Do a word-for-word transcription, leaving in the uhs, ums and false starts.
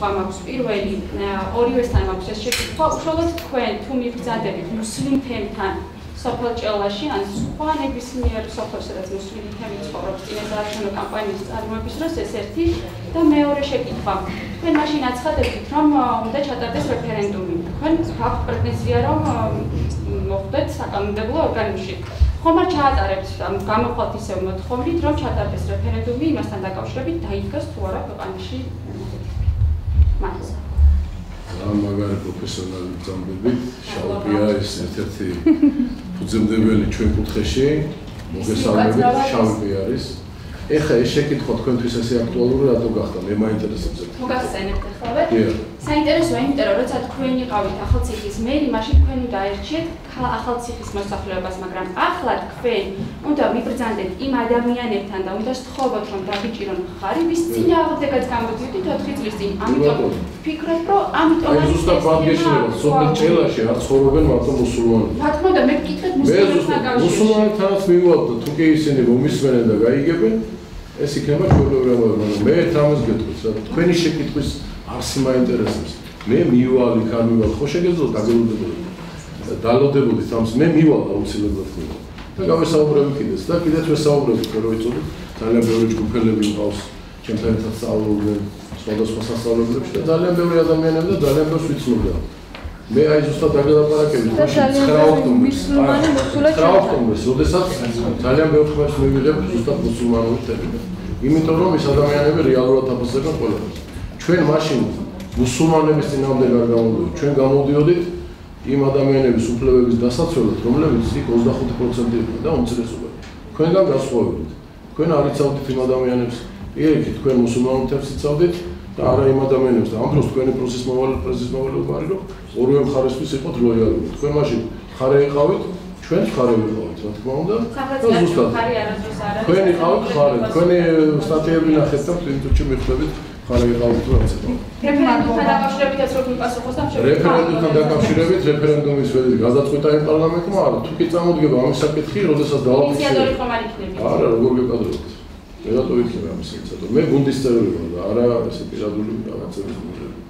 შეკითხვა მაქვს პირველი ორივესთან მაქვს ეს შეკითხვა უშუალოდ თქვენ თუ მიბრძანდებით მუსლიმ თემთან სოფელ ჭელაში ან სხვა ნებისმიერ სოფელს სადაც მუსლიმი თემი ცხოვრობს წინასაარჩევნო კამპანიის წარმოების დროს ეს ერთი და მეორე შეკითხვა თქვენ მაშინ აცხადებთ რომ უნდა ჩატარდეს რეფერენდუმი თქვენ გაქვთ პრეტენზია რომ მოხდეთ საკანონმდებლო ორგანოში ხომ არ ჩაატარებთ გამოხვალთ ისევ მოთხოვნით რომ ჩატარდეს რეფერენდუმი იმასთან დაკავშირებით დაიდგას თუ არა ქვეყანაში მას ამ მაგარი პროფესიონალი ბრძანდებით შავია ეს ერთ-ერთი ფუძემდებელი ჩვენ კუთხეში მოგესალმებით შავი არის ეხა ეს შეკითხვა თქვენთვის ესე აქტუალური რატო გახდა მე მაინტერესებს მოგახსენებთ ახლავე საინტერესოა იმიტომ რომ როცა თქვენ იყავით ახალციხის მერი მაშინ თქვენ უნდა აერჩიეთ ახალციხის მოსახლეობას მაგრამ ახლა თქვენ უნდა მიბრძანდეთ იმ ადამიანებთან და უნდა სთხოვოთ რომ დაგიჭირონ ხარი ვის წინააღმდეგაც გამოდიოდით ოთხი წლის წინ ამიტომ ფიქრობ რომ ამიტომ აი ზუსტად ბაგეშნება სოფელ ჭელაში არ ცხოვრობენ მარტო მუსულმანები რა თქმა უნდა მე ვკითხეთ მუსულმანებთან გავშიშ მუსულმანებთანაც მივალთ თუ კი ისინი მომისმენენ და გაიგებენ ეს იქნება ჩვეულებრივი მაგრამ მე თამას გეტყვით რა თქვენი შეკითხვის არსი მაინტერესებს მე მივალ იქ არ მივალ ხო შეგეძლო დაგელოდებოდი დალოდებოდით ამს მე მივალ აუცილებლად მივალ და გავესაუბრები კიდეც და კიდეც ვესაუბრებით რომ იწოდოთ ძალიან ბევრი ჯგუფელები მყავს ჩემთან ერთად სწავლობდნენ სხვადასხვა სასწავლებლებში და ძალიან ბევრი ადამიანები და ძალიან ბევრს ვიცნობდა მე აი ზუსტად დაგელაპარაკებით მაშინ ცხრა ოქტომბერს ცხრა ოქტომბერს როდესაც ძალიან ბევრ ხმებს მივიღებ ზუსტად მუსულმანური თემიდან იმიტომ რომ ეს ადამიანები რეალურად აფასებენ ყველაფერს ჩვენ მაშინ მუსულმანების წინააღმდეგ არ გამოდიოდით ჩვენ გამოდიოდით იმ ადამიანების უფლებების დასაცველად რომლებიც იქ ოცდახუთი პროცენტი იყო და უმცირესობა თქვენგან გასხოვებდით თქვენ არ იცავდით იმ ადამიანებს პირიქით თქვენ მუსულმანურ თემს იცავდით და არა იმ ადამიანებს და ამ დროს თქვენი პროცესის მოვალე პრეზიდენტის მოვალეობა არის რომ ორივე მხარესთვის იყოთ ლოიალური თქვენ მაშინ ხარე იყავით ჩვენც ხარე ვიყავით რა თქმა უნდა და ზუსტად თქვენ იყავით ხარე თქვენი სტატიები ნახეთ და პრინციპში მიხვდებით ხარე იყავით რა თქმა უნდა რეფერენდუმთან დაკავშირებითაც რო მიპასუხოს და რეფერენდუმთან დაკავშირებით რეფერენდუმის ვედი გადაწყვეტა იმ პარლამენტმა არა თუ კი წამოდგება ამის საკითხი როდესაც დავაფიქსირებ ინიციატორი ხომ არ იქნება არა როგორ გეკადრებთ მე რატო იქნება ამის ინიციატორი მე გუნდის წევრი ვარ და არა ესე პირადული რაღაცების მიხედვით